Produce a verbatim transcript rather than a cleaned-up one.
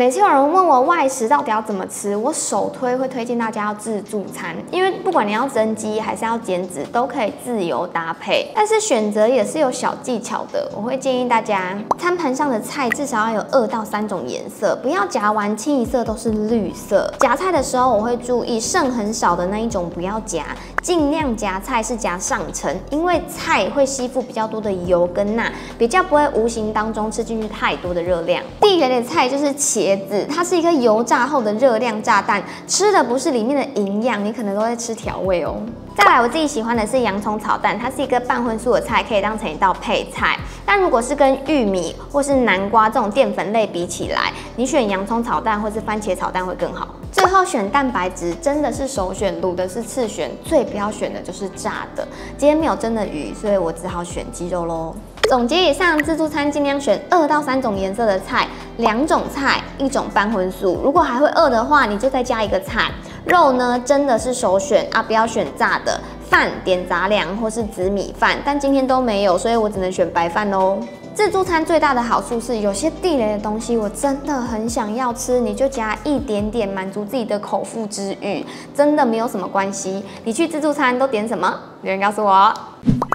每次有人问我外食到底要怎么吃，我首推会推荐大家要自助餐，因为不管你要增肌还是要减脂，都可以自由搭配。但是选择也是有小技巧的，我会建议大家餐盘上的菜至少要有二到三种颜色，不要夹完清一色都是绿色。夹菜的时候我会注意剩很少的那一种不要夹，尽量夹菜是夹上层，因为菜会吸附比较多的油跟钠，比较不会无形当中吃进去太多的热量。第一类的菜就是茄子，它是一个油炸后的热量炸弹，吃的不是里面的营养，你可能都在吃调味哦。再来，我自己喜欢的是洋葱炒蛋，它是一个半荤素的菜，可以当成一道配菜。但如果是跟玉米或是南瓜这种淀粉类比起来，你选洋葱炒蛋或是番茄炒蛋会更好。最后选蛋白质真的是首选，卤的是次选，最不要选的就是炸的。今天没有真的鱼，所以我只好选鸡肉咯。总结以上，自助餐尽量选二到三种颜色的菜，两种菜，一种半荤素。如果还会饿的话，你就再加一个菜。肉呢，真的是首选啊，不要选炸的。饭点杂粮或是紫米饭，但今天都没有，所以我只能选白饭喽。自助餐最大的好处是，有些地雷的东西我真的很想要吃，你就夹一点点，满足自己的口腹之欲，真的没有什么关系。你去自助餐都点什么？留言告诉我。